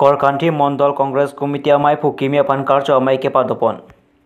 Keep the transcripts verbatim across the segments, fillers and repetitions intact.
Korkanthi Mondol Congress Committee amai phukimi apan karcho amai ke padopon.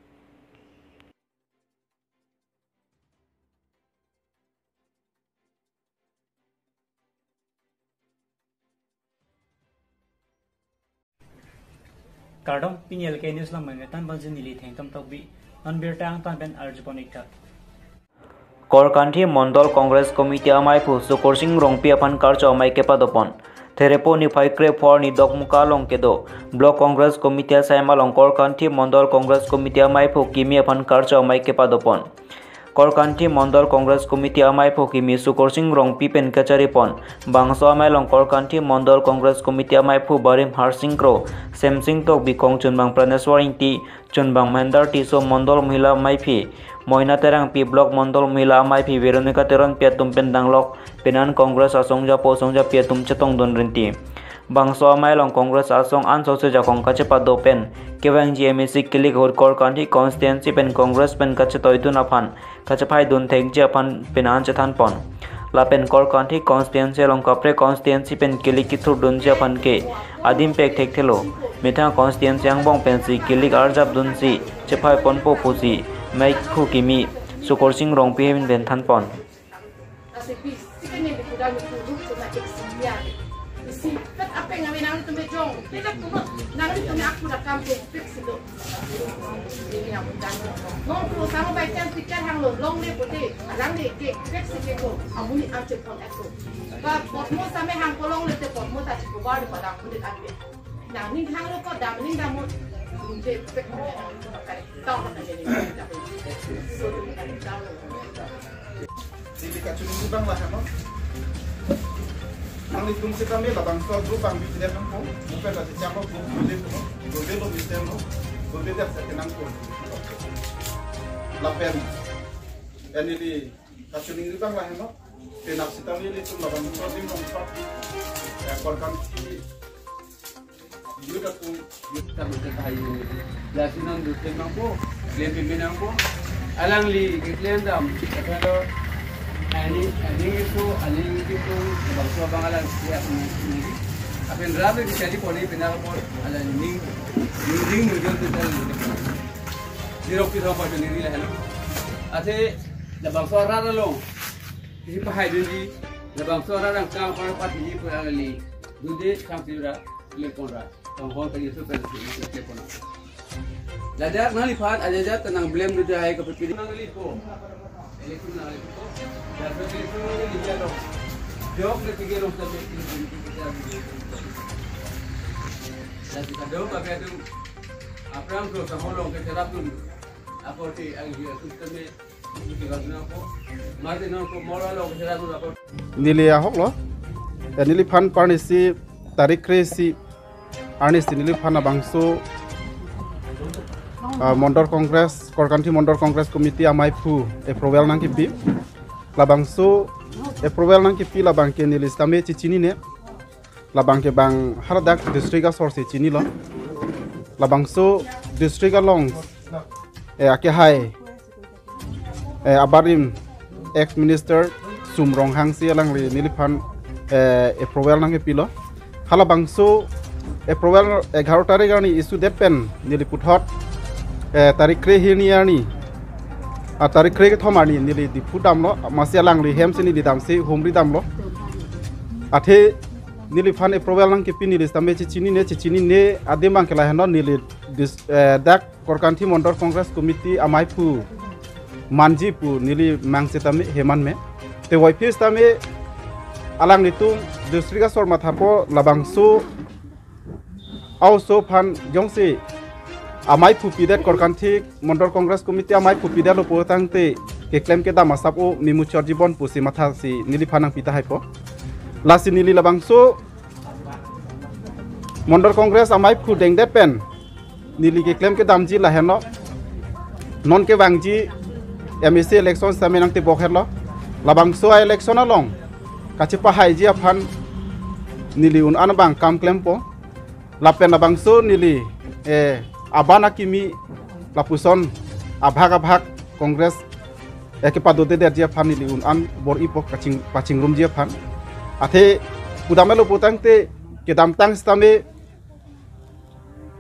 Kardom pinel ke news lam tan banjin nili thengtam tokbi non birtang tan ben arjuponikta. Korkanthi Mondol Congress Committee amai phu sukorsing rongpi apan karcho amai ke padopon. Therepo ni phaikre for ni dokmuka long kedo Block Congress Committee saima long Korkanthi Mondol Congress Committee amai phu kimi apan karcho amai ke padopon. Korkanthi Mondol Congress Committee amai phu kimi sukorsing rongpi pen kachari pon bangso amai long Korkanthi Mondol Congress Committee amai phu barim harsingkro semsing tok bikong chunbang praneswar inti chunbang mendar tiso Mondol Mahila amai phi Moina terang pi Block Mondol Mahila amai phi Veronica teron piatum pendanglok penan Congress asongja posongja piatum chetong don rinti bangso amai long Congress asong anso se jakong kache pado pen kewang G M C kilik hor Korkanthi constituency pen Congress pen kache toitun aphan kache phai dun theng je aphan penan chethan pon la pen Korkanthi constituency long kapre constituency pen kilik ki thur dun je aphan ke adim pek thek thelo mitha constituency angbong pen si kilik arjab dun si che phai pon po pusi mai khu kimi sukorsing rong pi hen ben than pon apa yang kami nanti tuh jong, kita tuh nanti tuh aku dah kampung fix itu. Ini yang mudah. Nong tuh sama baiknya tiket hang lo, long deh putih, lang deh ke fix itu, kamu ni ambil pon itu. Kalau potmu sama hang kolong le te potmu tak cukup baru pada aku deh ambil. Nah ni hang lo kok dah ni dah mau jadi fix tahu kan jadi. Jadi kat sini bang lah kan? Ang itong si kami labang so group ang bitin ng po mukha sa siapa group ulit ko ulit lo bitin mo ulit sa tinang ko lapen yan ini kasuling ibang lah no pinapsitan nila itong labang so din mong pa Korkanthi yun at kung yun ka tayo lasi ng dutin ng po lebih minang po alang li kitlendam pero Ani, ani itu, ani itu bangsa bangalan siap ni. Apen rabe di jadi poli pindah pol, ala ning, ning ning muncul tu tel. Zero kita apa tu ni lah hello. Ate, la bangsa rara long. Kisi pahai dundi, la bangsa rara kang par pati ni pun ala li. Dundi kang tiura lepon ra. Kang hon tadi tu pen lepon. La dah ngali fat aja aja tenang blame dundi hai ke pipin nang li ko. Elektron nang li ko. Ya, pero eso no es ligero. Yo creo que quiero estar bien. Ya, si cada uno pakai tu, apa yang tu sama orang kita tu, apa tu yang dia tu kami kita guna apa, macam mana tu moral orang kita tu apa. Nili ahok lo, nili pan parnisi tarik kresi, arnis nili pan abangso. Mondol Congress, Korkanthi Mondol Congress Committee amai phu approval nang kipi. Labangso approval nang kipi labang ke ni lista me cicini ne labang ke bang haradak district a source cini lo labangso district a long e ake hai e abarim ex minister sumrong hangsi alang li niliphan e approval nang kipi lo halabangso approval eleven tarik ani issue det pen niliputhot e tarik kre hiniani Atarik krek thomani nili di putam lo masih lang li hem sini di damsi humri dam lo athe nili fan approval lang kepi nili stambe cicini ne cicini ne ade mang kela heno nili dak Korkanthi Mondol Congress Committee amai pu manji pu nili mang setame heman me te wifi stame alang itu district asor mathapo labangso also fan jongsi amai pupidet Korkanthi Mondol Congress Committee amai pupidet lo potang te ke claim ke dama sapo mimuchor jibon pusi matha si nili phanang pita haipo lasi nili labangso Mondol Congress amai pu dengdet pen nili ke claim ke damji la heno non ke wangji M C election samenang te bokher lo labangso election along kachipa haiji aphan nili un anbang kam claim po lapen labangso nili eh abana kimi lapuson abhag abhag Congress eke padote der dia fan ni un an bor ipok kaching paching room dia fan athe pudamelo potang te ke damtang stame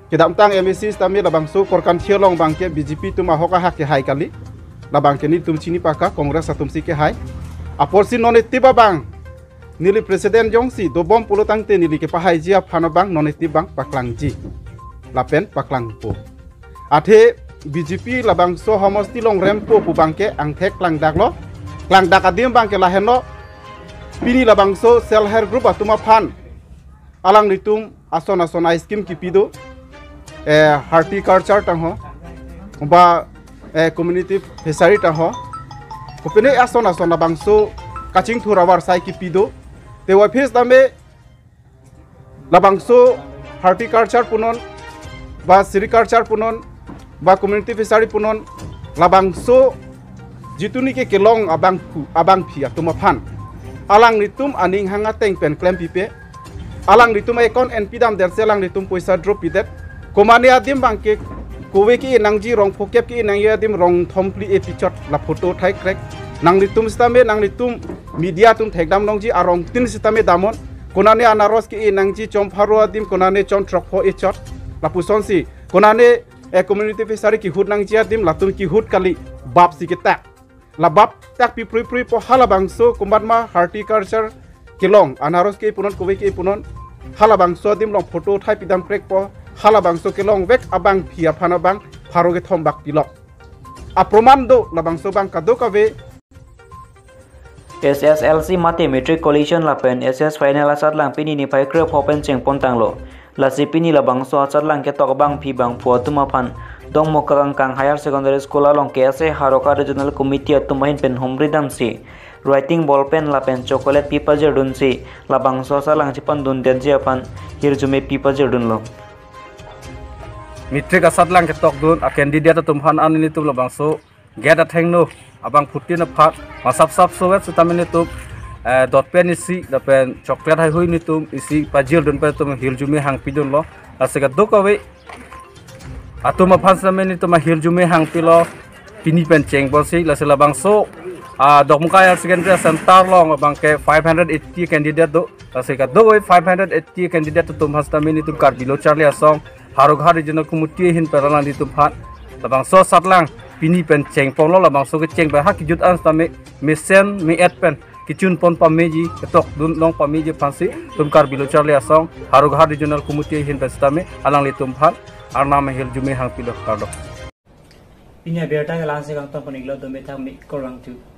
kedam tang M C stami labang so korkan thiolong bangke B J P tum ahoka hak ke hai kali labang ke ni tum chini paka kongres atum si ke hai apor si none tiba bang nili presiden jongsi do bom pulutang te nili ke pahai jia phano bang none tibang paklang ji lapen paklang po athe B J P labang so homosti long rempo pu bangke angthek klang daklo klang dakadim bangke laheno pini labang so sel hair group atuma phan alang nitum ason ason ice cream kipido eh horticulture tang ho ba eh community fishery tang ho kopene ason ason labang so kaching thurawar sai kipido te wa phis dame labang so horticulture punon ba sericulture punon ba community fishery punon labang so jituni ke kelong abang pu abang phi atuma phan alang nitum aning hanga teng pen klem pipe alang nitum ekon en pidam der selang nitum poisa drop pidet komane adim bangke kowe ki nangji rong phokep ki nang yadim rong thompli e pichot la photo thai krek nang nitum stame nang nitum media tum thekdam nongji arong tin stame damon konane anaros ki nangji chompharu adim konane chon trokho e chot la pusonsi konane e community fishery ki hut nangji adim latum ki hut kali bab sikita la bab tak pi pri pri po halabangso kumbatma horticulture kilong anaros ki punon kowe ki punon halabangso dim long photo thai pidam krek po halabangso kilong vek abang phia phana bang pharoge thombak pilok a promando labangso bang kadokawe S S L C mate matriculation lapen S S final asat lang pini ni pai kre phopen cheng pontang lo la si pini labang so asat lang ke tok bang phi bang pho tuma phan dong mokang kang higher secondary school along ke ase haroka regional committee atumahin pen homridam si writing ball pen lapen chocolate pipa jerdun si labang so salang chipan dun den ji apan hirjume pipa jerdun lo Mitrik asat lang ketok dun a candidate tumhan an ni tum labang so get a thing no abang putin a phat masap sap so wet sutamini tum dot pen isi da pen chocolate hai hui ni tum isi pajil dun pe tum hirjume hang pidun lo asega dokawe atuma phansameni tum hirjume hang pilo pini pen cheng bosi la labang so a dokmuka ya secondary center long abang ke five hundred eighty candidate do asega do five hundred eighty candidate tum hastamini tum kar bilo charli asong Haroghar regional committee hin peralang di tempat labang so satlang pini pen ceng pong lo labang so ke ceng bah kijut ans tame mesen me et pen kichun pon pameji ketok dun long pameji pansi tumkar bilo charli asong Haroghar regional committee hin pestame alang li tempat arna mehil jume hang pilo kardo pinya berta galang se kang tong poniglo do me thang mi korang tu